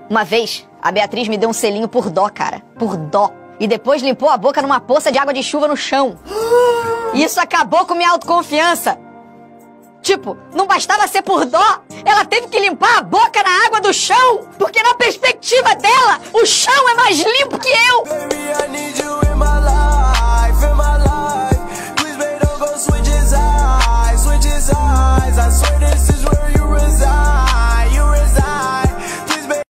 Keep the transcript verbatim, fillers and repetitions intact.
Uma vez, a Beatriz me deu um selinho por dó, cara. Por dó. E depois limpou a boca numa poça de água de chuva no chão. Isso acabou com minha autoconfiança. Tipo, não bastava ser por dó, ela teve que limpar a boca na água do chão, porque na perspectiva dela, o chão é mais limpo que eu.